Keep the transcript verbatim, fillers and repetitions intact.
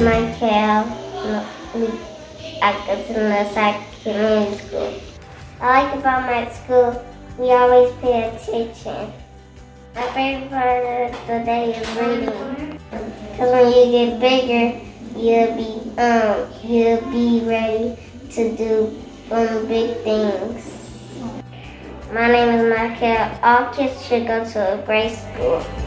Mikel. We, I go to the Northside Community School. I like about my school, we always pay attention. My favorite part of the day is reading. Because when you get bigger, you'll be um you'll be ready to do um big things. My name is Mikel. All kids should go to a great school.